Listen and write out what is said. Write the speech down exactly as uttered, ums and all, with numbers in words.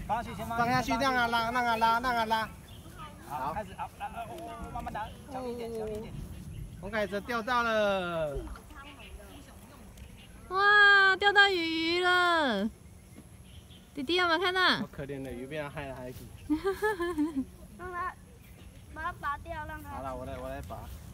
放下去，先放下去，让它拉，让它拉，让它拉。 好，开始，好，来，哦，慢慢打，小心一点，小心一点。 洪凯哲钓到了。 哇，钓到鱼了！弟弟有没有看到？ 好可怜的鱼被他害了海底。 让它把它拔掉，让它。 好了，我来，我来拔。